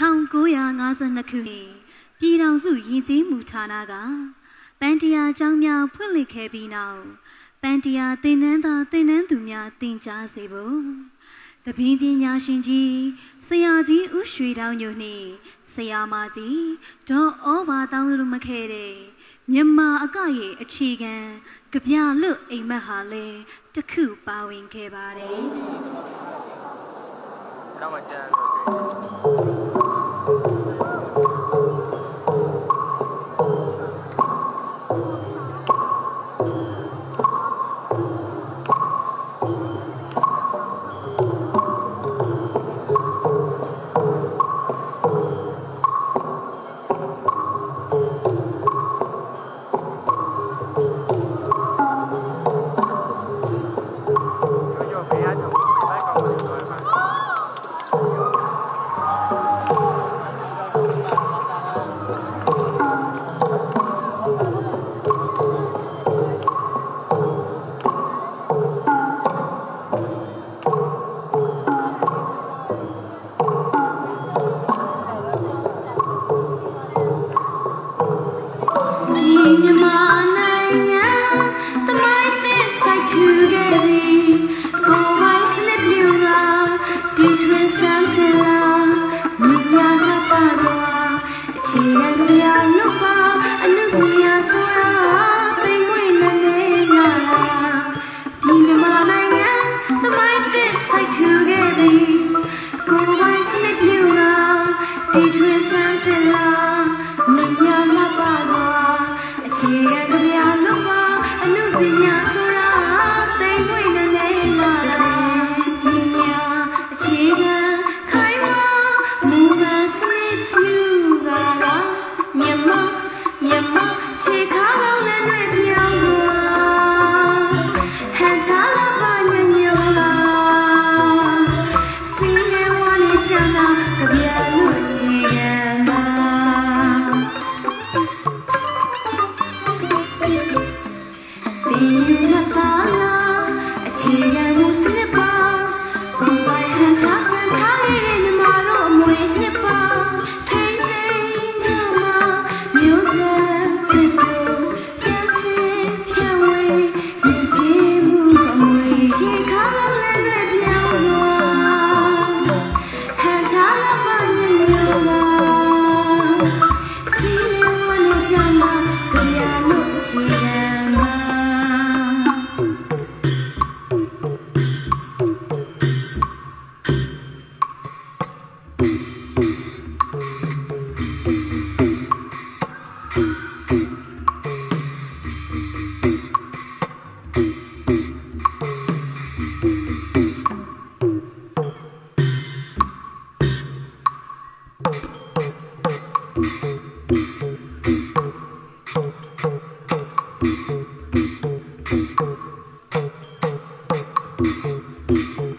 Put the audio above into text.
1952ခုနှစ်ပြည်ထောင်စုယဉ်ကျေးမှုဌာနကပန်တရားကျောင်းများဖွင့်လှစ်ခဲ့ပြီးနောက်ပန်တရားသင်တန်းသားသင်တန်းသူများသင်ကြားစေဖို့တပင်းပညာရှင်ကြီးဆရာကြီးဦးရွှေတောင်ညိုနှင့်ဆရာမကြီးဒေါ်ဩဘာတောင်းလို့မခဲ့တဲ့မြန်မာအကရဲ့အခြေခံကြပြလွတ်အိမ်မက်ဟာလည်းတခုပါဝင်ခဲ့ပါတယ်။နောက်မှကျန်တော့ဒီနေ့မနက်ပိုင်းက NUAC ရဲ့